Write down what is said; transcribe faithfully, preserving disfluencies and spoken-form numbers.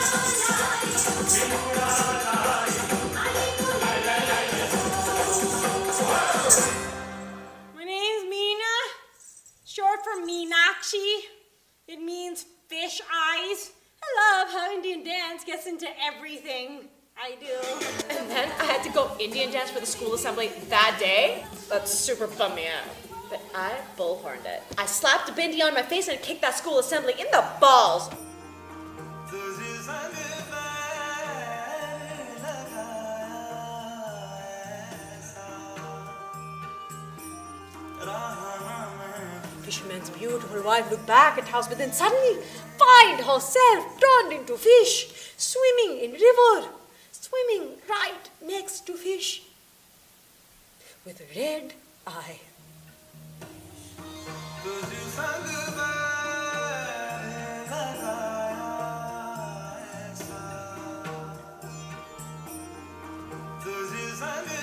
My name's Meena, short for Meenakshi. It means fish eyes. I love how Indian dance gets into everything I do. And then I had to go Indian dance for the school assembly that day. That super bummed me out. But I bullhorned it. I slapped a bindi on my face and kicked that school assembly in the balls. Fisherman's beautiful wife looked back at house, but then suddenly find herself turned into fish, swimming in river, swimming right next to fish, with a red eye. Tuzi